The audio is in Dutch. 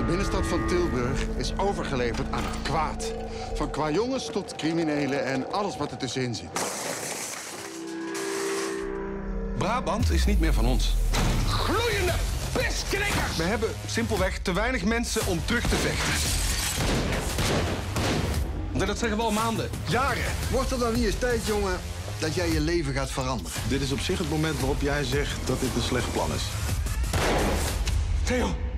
binnenstad van Tilburg is overgeleverd aan het kwaad. Van kwajongens tot criminelen en alles wat er tussenin zit. Brabant is niet meer van ons. Gloeiende pisknikkers! We hebben simpelweg te weinig mensen om terug te vechten. En dat zeggen we al maanden, jaren. Wordt er dan niet eens tijd, jongen, dat jij je leven gaat veranderen? Dit is op zich het moment waarop jij zegt dat dit een slecht plan is. Theo.